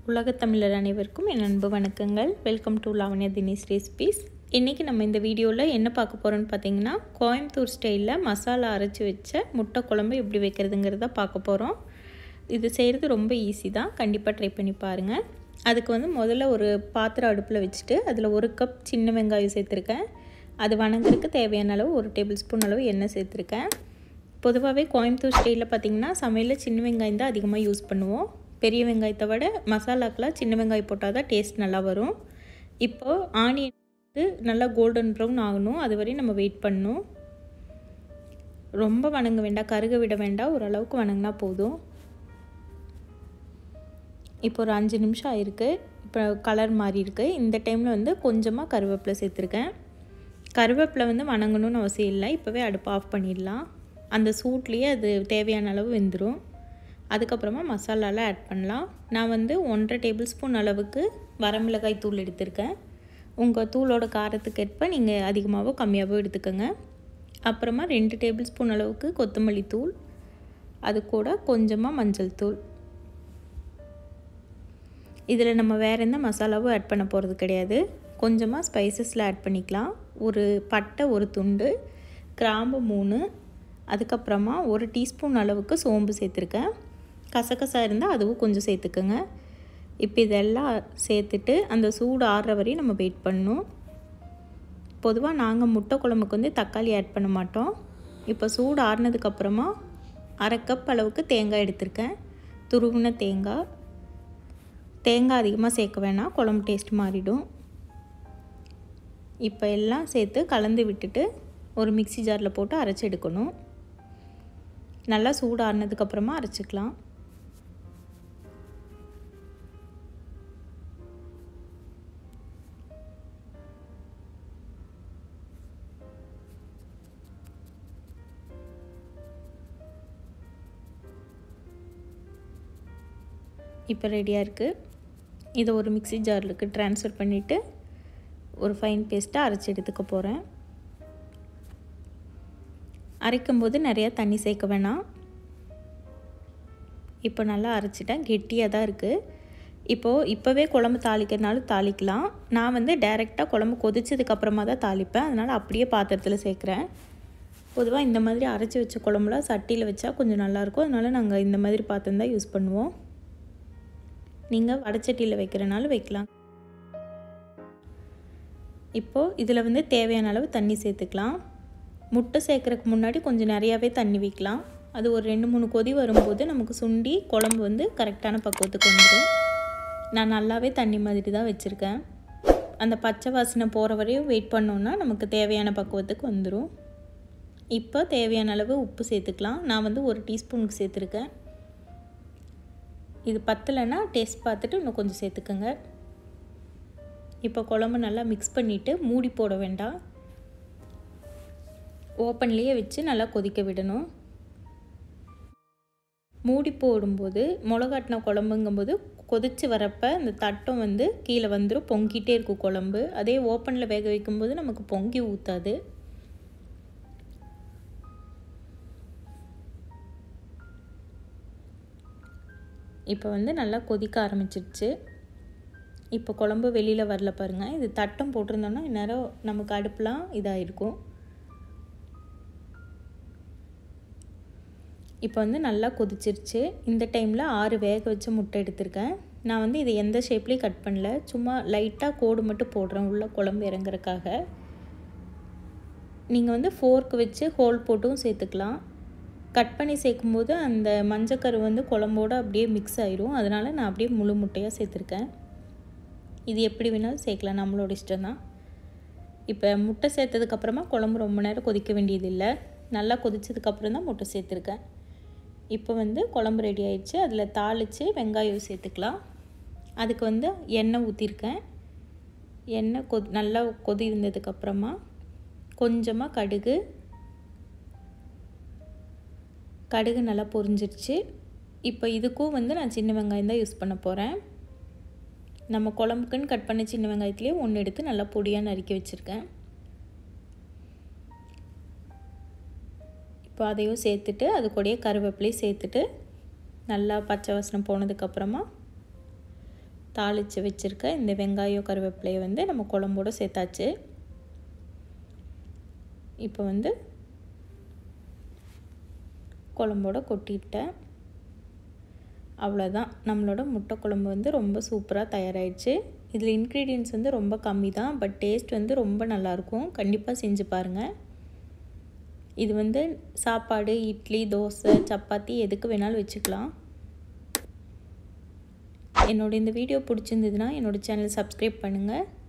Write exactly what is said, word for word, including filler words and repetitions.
உலகத் தமிழர் அனைவருக்கும் என் அன்பு வணக்கங்கள். Welcome to Lavanya Dinesh recipes. இன்றைக்கி நம்ம இந்த வீடியோவில் என்ன பார்க்க போகிறோன்னு பார்த்தீங்கன்னா, கோயம்புத்தூர் ஸ்டைலில் மசாலா அரைச்சி வச்ச முட்டை குழம்பு எப்படி வைக்கிறதுங்கிறத பார்க்க போகிறோம். இது செய்கிறது ரொம்ப ஈஸி தான், கண்டிப்பாக ட்ரை பண்ணி பாருங்கள். அதுக்கு வந்து முதல்ல ஒரு பாத்திரம் அடுப்பில் வச்சுட்டு அதில் ஒரு கப் சின்ன வெங்காயம் சேர்த்துருக்கேன். அது வணங்குறதுக்கு தேவையான அளவு ஒரு டேபிள் ஸ்பூன் அளவு எண்ணெய் சேர்த்துருக்கேன். பொதுவாகவே கோயம்புத்தூர் ஸ்டைலில் பார்த்திங்கன்னா சமையலில் சின்ன வெங்காயம் தான் அதிகமாக யூஸ் பண்ணுவோம். பெரிய வெங்காயத்தை விட மசாலாக்கெலாம் சின்ன வெங்காயம் போட்டால் தான் டேஸ்ட் நல்லா வரும். இப்போது ஆனியன் வந்து நல்லா கோல்டன் ப்ரௌன் ஆகணும், அது வரையும் நம்ம வெயிட் பண்ணணும். ரொம்ப வணங்க வேண்டாம், கருக விட வேண்டாம், ஓரளவுக்கு வணங்கினா போதும். இப்போ ஒரு அஞ்சு நிமிஷம் ஆயிருக்கு. இப்போ கலர் மாறி இருக்குது. இந்த டைமில் வந்து கொஞ்சமாக கருவேப்பிலை சேர்த்துருக்கேன். கருவேப்பிலை வந்து வணங்கணும்னு அவசியம் இல்லை, இப்போவே அடுப்பு ஆஃப் பண்ணிடலாம். அந்த சூட்லேயே அது தேவையான அளவு வெந்துடும். அதுக்கப்புறமா மசாலாலாம் ஆட் பண்ணலாம். நான் வந்து ஒன்றரை டேபிள் ஸ்பூன் அளவுக்கு வரமிளகாய் தூள் எடுத்திருக்கேன். உங்கள் தூளோட காரத்துக்கு ஏற்ப நீங்கள் அதிகமாகவோ கம்மியாகவோ எடுத்துக்கோங்க. அப்புறமா ரெண்டு டேபிள் ஸ்பூன் அளவுக்கு கொத்தமல்லி தூள், அது கூட கொஞ்சமாக மஞ்சள் தூள். இதில் நம்ம வேறு எந்த மசாலாவும் ஆட் பண்ண போகிறது கிடையாது. கொஞ்சமாக ஸ்பைசஸில் ஆட் பண்ணிக்கலாம். ஒரு பட்டை ஒரு துண்டு, கிராம்பு மூணு, அதுக்கப்புறமா ஒரு டீஸ்பூன் அளவுக்கு சோம்பு சேர்த்துருக்கேன். கசகசா இருந்தால் அதுவும் கொஞ்சம் சேர்த்துக்கோங்க. இப்போ இதெல்லாம் சேர்த்துட்டு அந்த சூடு ஆறுற வரையும் நம்ம வெயிட் பண்ணணும். பொதுவாக நாங்கள் முட்டை குழம்புக்கு வந்து தக்காளி ஆட் பண்ண மாட்டோம். இப்போ சூடு ஆறுனதுக்கப்புறமா அரை கப் அளவுக்கு தேங்காய் எடுத்திருக்கேன், துருவின தேங்காய். தேங்காய் அதிகமாக சேர்க்க வேணாம், குழம்பு டேஸ்ட் மாறிடும். இப்போ எல்லாம் சேர்த்து கலந்து விட்டுட்டு ஒரு மிக்சி ஜாரில் போட்டு அரைச்சி எடுக்கணும். நல்லா சூடு ஆறுனதுக்கப்புறமா அரைச்சிக்கலாம். இப்போ ரெடியாக இருக்குது. இதை ஒரு மிக்சி ஜாருக்கு ட்ரான்ஸ்ஃபர் பண்ணிவிட்டு ஒரு ஃபைன் பேஸ்ட்டாக அரைச்சி எடுத்துக்க போகிறேன். அரைக்கும்போது நிறையா தண்ணி சேர்க்க வேணாம். இப்போ நல்லா அரைச்சிட்டேன், கெட்டியாக தான் இருக்குது. இப்போது இப்போவே குழம்பு தாளிக்கிறதுனாலும் தாளிக்கலாம். நான் வந்து டைரெக்டாக குழம்பு கொதிச்சதுக்கப்புறமா தான் தாளிப்பேன், அதனால் அப்படியே பாத்திரத்தில் சேர்க்குறேன். பொதுவாக இந்த மாதிரி அரைச்சி வச்ச குழம்புலாம் சட்டியில் வச்சா கொஞ்சம் நல்லாயிருக்கும், அதனால் நாங்கள் இந்த மாதிரி பாத்திரம் தான் யூஸ் பண்ணுவோம். நீங்கள் வடைச்சட்டியில் வைக்கிறனாலும் வைக்கலாம். இப்போது இதில் வந்து தேவையான அளவு தண்ணி சேர்த்துக்கலாம். முட்டை சேர்க்குறதுக்கு முன்னாடி கொஞ்சம் நிறையாவே தண்ணி வைக்கலாம். அது ஒரு ரெண்டு மூணு கொதி வரும்போது நமக்கு சுண்டி குழம்பு வந்து கரெக்டான பக்குவத்துக்கு வந்துடும். நான் நல்லாவே தண்ணி மாதிரி தான் வச்சுருக்கேன். அந்த பச்சை வாசனை போகிற வரையும் வெயிட் பண்ணோன்னா நமக்கு தேவையான பக்குவத்துக்கு வந்துடும். இப்போ தேவையான அளவு உப்பு சேர்த்துக்கலாம். நான் வந்து ஒரு டீஸ்பூனுக்கு சேர்த்துருக்கேன். இது பத்தலைன்னா டேஸ்ட் பார்த்துட்டு இன்னும் கொஞ்சம் சேர்த்துக்கோங்க. இப்போ குழம்பு நல்லா மிக்ஸ் பண்ணிவிட்டு மூடி போட வேண்டாம், ஓப்பன்லேயே வச்சு நல்லா கொதிக்க விடணும். மூடி போடும்போது மிளகாட்டின குழம்புங்கும்போது கொதித்து வரப்போ இந்த தட்டம் வந்து கீழே வந்துடும், பொங்கிட்டே இருக்கும் குழம்பு. அதே ஓப்பனில் வேக வைக்கும்போது நமக்கு பொங்கி ஊற்றாது. இப்போ வந்து நல்லா கொதிக்க ஆரம்பிச்சிருச்சு. இப்போ குழம்பு வெளியில் வரல பாருங்கள். இது தட்டம் போட்டிருந்தோன்னா இந்நேரம் நமக்கு அடுப்புலாம் இதாகிருக்கும். இப்போ வந்து நல்லா கொதிச்சிருச்சு. இந்த டைமில் ஆறு வேக வச்ச முட்டை எடுத்திருக்கேன். நான் வந்து இதை எந்த ஷேப்லேயும் கட் பண்ணல, சும்மா லைட்டாக கோடு மட்டும் போடுறேன் உள்ள குழம்பு இறங்குறதுக்காக. நீங்கள் வந்து ஃபோர்க்கு வச்சு ஹோல் போட்டும் சேர்த்துக்கலாம். கட் பண்ணி சேர்க்கும்போது அந்த மஞ்சக்கரு வந்து குழம்போடு அப்படியே மிக்ஸ் ஆகிடும், அதனால் நான் அப்படியே முழு முட்டையாக சேர்த்துருக்கேன். இது எப்படி வேணாலும் சேர்க்கலாம், நம்மளோட இஷ்டம் தான். இப்போ முட்டை சேர்த்ததுக்கப்புறமா குழம்பு ரொம்ப நேரம் கொதிக்க வேண்டியதில்லை, நல்லா கொதிச்சதுக்கப்புறம் தான் முட்டை சேர்த்துருக்கேன். இப்போ வந்து குழம்பு ரெடி ஆயிடுச்சு. அதில் தாளித்து வெங்காயம் சேர்த்துக்கலாம். அதுக்கு வந்து எண்ணெய் ஊற்றிருக்கேன். எண்ணெய் கொ நல்லா கொதி இருந்ததுக்கப்புறமா கொஞ்சமாக கடுகு கடுகு நல்லா பொரிஞ்சிருச்சு. இப்போ இதுக்கும் வந்து நான் சின்ன வெங்காயம் தான் யூஸ் பண்ண போகிறேன். நம்ம குழம்புக்குன்னு கட் பண்ண சின்ன வெங்காயத்துலேயே ஒன்று எடுத்து நல்லா பொடியாக நறுக்கி வச்சுருக்கேன். இப்போ அதையும் சேர்த்துட்டு அது கூடயே கருவேப்பிலையும் சேர்த்துட்டு நல்லா பச்சை வாசனை போனதுக்கப்புறமா தாளித்து வச்சுருக்க இந்த வெங்காயம் கருவேப்பிலையை வந்து நம்ம குழம்போடு சேர்த்தாச்சு. இப்போ வந்து குழம்போட கொட்டிட்டேன். அவ்வளோதான், நம்மளோட முட்டை குழம்பு வந்து ரொம்ப சூப்பராக தயாராகிடுச்சு. இதில் இன்க்ரீடியன்ட்ஸ் வந்து ரொம்ப கம்மி தான், பட் டேஸ்ட் வந்து ரொம்ப நல்லாயிருக்கும். கண்டிப்பாக செஞ்சு பாருங்கள். இது வந்து சாப்பாடு, இட்லி, தோசை, சப்பாத்தி எதுக்கு வேணாலும் வச்சுக்கலாம். என்னோட இந்த வீடியோ பிடிச்சிருந்ததுன்னா என்னோடய சேனல் சப்ஸ்கிரைப் பண்ணுங்கள்.